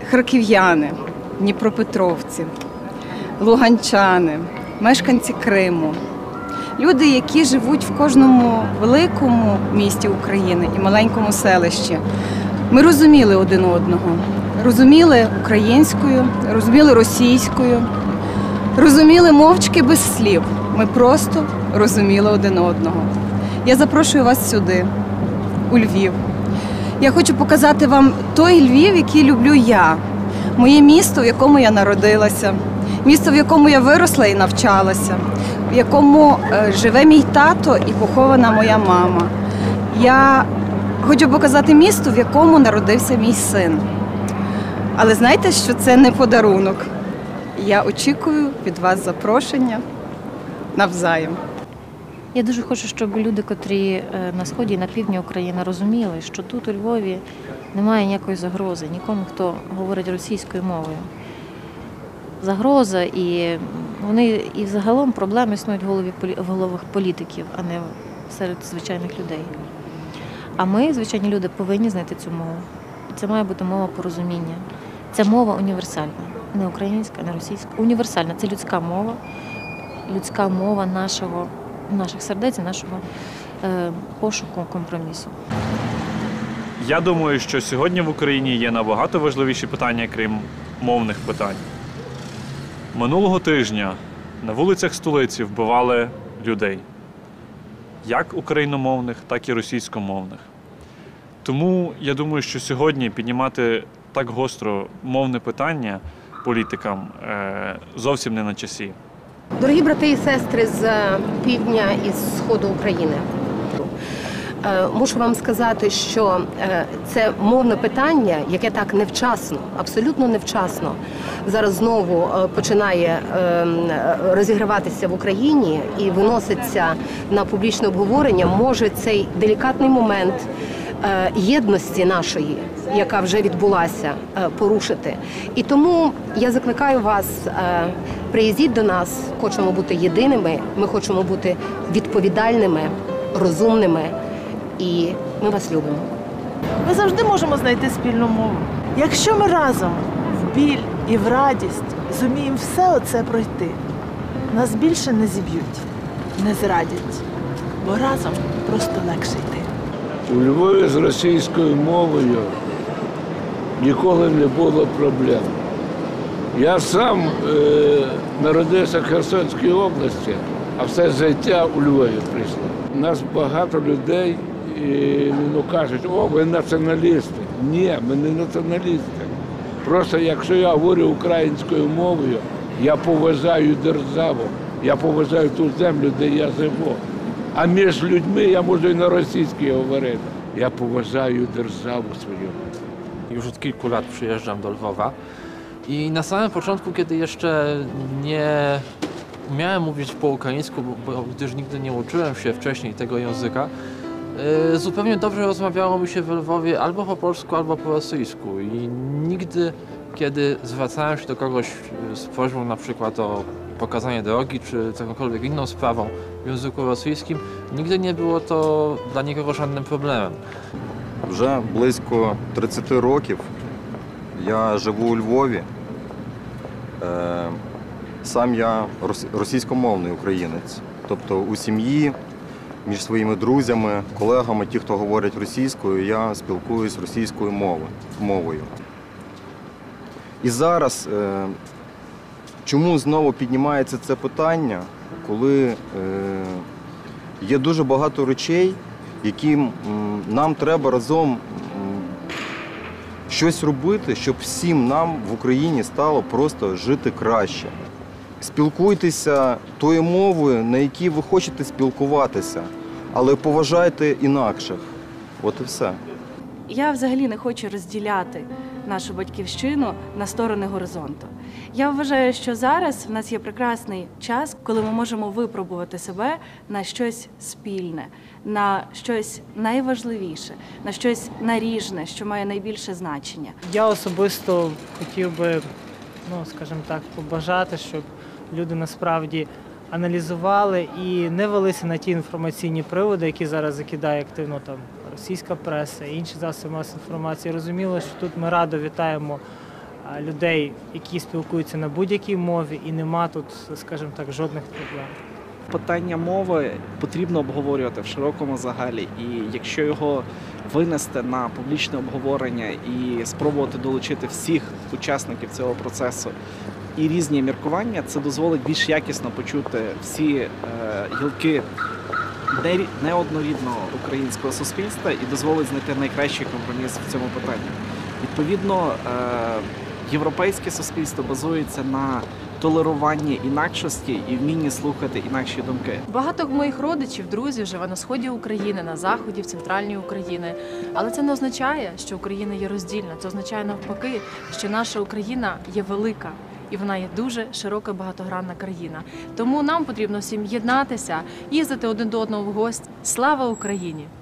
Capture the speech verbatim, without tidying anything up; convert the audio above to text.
харків'яни, дніпропетровці, луганчани, мешканці Криму, люди, які живуть в кожному великому місті України і маленькому селищі. Ми розуміли один одного, розуміли українською, розуміли російською, розуміли мовчки без слів. Ми просто розуміли один одного. Я запрошую вас сюди, у Львів. Я хочу показати вам той Львів, який люблю я. Моє місто, в якому я народилася, місто, в якому я виросла і навчалася, в якому живе мій тато і похована моя мама. Я хочу показати місто, в якому народився мій син. Але знаєте, що це не подарунок. Я очікую від вас запрошення навзаєм. Я дуже хочу, щоб люди, котрі на сході і на півдні України, розуміли, що тут у Львові немає ніякої загрози нікому, хто говорить російською мовою. Загроза і вони і загалом проблеми існують в голові в головах політиків, а не серед звичайних людей. А ми, звичайні люди, повинні знайти цю мову. Це має бути мова порозуміння. Ця мова універсальна, не українська, не російська. Універсальна. Це людська мова, людська мова нашого, наших сердець і нашого е, пошуку компромісу. Я думаю, що сьогодні в Україні є набагато важливіші питання, крім мовних питань. Минулого тижня на вулицях столиці вбивали людей. Як україномовних, так і російськомовних. Тому я думаю, що сьогодні піднімати так гостро мовне питання політикам зовсім не на часі. Дорогі брати і сестри з півдня і з сходу України, мушу вам сказати, що це мовне питання, яке так невчасно, абсолютно невчасно, зараз знову починає розіграватися в Україні і виноситься на публічне обговорення, може цей делікатний момент єдності нашої, яка вже відбулася, порушити. І тому я закликаю вас, приїздіть до нас, хочемо бути єдиними, ми хочемо бути відповідальними, розумними, і ми вас любимо. Ми завжди можемо знайти спільну мову. Якщо ми разом в біль і в радість зуміємо все оце пройти, нас більше не зіб'ють, не зрадять, бо разом просто легше йти. У Львові з російською мовою ніколи не було проблем. Я сам е, народився в Херсонській області, а все життя у Львові прийшло. У нас багато людей і, ну, кажуть, о, ви націоналісти. Ні, ми не націоналісти. Просто якщо я говорю українською мовою, я поважаю державу, я поважаю ту землю, де я живу. А між людьми я можу і на rosійській говорити. Ja поважаю державу свою. Już od kilku lat przyjeżdżam do Lwowa i na samym początku, kiedy jeszcze nie umiałem mówić po ukraińsku, bo gdyż nigdy nie uczyłem się wcześniej tego języka, zupełnie dobrze rozmawiało mi się w Lwowie albo po polsku, albo po rosyjsku i nigdy, kiedy zwracałem się do kogoś z prośbą na przykład o pokazanie drogi czy z jakąkolwiek inną sprawą w języku rosyjskim, nigdy nie było to dla nikogo żadnym problemem. Вже близько тридцяти років я живу у Львові. Сам я російськомовний українець. Тобто у сім'ї, між своїми друзями, колегами, ті, хто говорять російською, я спілкуюсь російською мовою. І зараз чому знову піднімається це питання, коли є дуже багато речей, яким нам треба разом щось робити, щоб всім нам в Україні стало просто жити краще. Спілкуйтеся тою мовою, на якій ви хочете спілкуватися, але поважайте інакших. От і все. Я взагалі не хочу розділяти нашу батьківщину на сторони горизонту. Я вважаю, що зараз в нас є прекрасний час, коли ми можемо випробувати себе на щось спільне, на щось найважливіше, на щось наріжне, що має найбільше значення. Я особисто хотів би, ну, скажімо так, побажати, щоб люди насправді аналізували і не велися на ті інформаційні приводи, які зараз закидає активно там російська преса і інші засоби масової інформації. Розуміло, що тут ми радо вітаємо а, людей, які спілкуються на будь-якій мові, і нема тут, скажімо так, жодних проблем. Питання мови потрібно обговорювати в широкому загалі, і якщо його винести на публічне обговорення і спробувати долучити всіх учасників цього процесу і різні міркування, це дозволить більш якісно почути всі е, гілки не- неоднорідного українського суспільства і дозволить знайти найкращий компроміс в цьому питанні. Відповідно, е, європейське суспільство базується на толеруванні інакшості і вмінні слухати інакші думки. Багато моїх родичів, друзів живе на сході України, на заході, в центральній Україні. Але це не означає, що Україна є роздільна. Це означає навпаки, що наша Україна є велика. І вона є дуже широка, багатогранна країна. Тому нам потрібно всім єднатися, їздити один до одного в гості. Слава Україні!